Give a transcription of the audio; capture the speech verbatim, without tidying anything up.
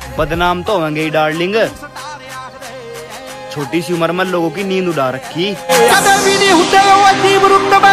बदनाम तो होंगे ही डार्लिंग। छोटी सी उम्र में लोगों की नींद उड़ा रखी।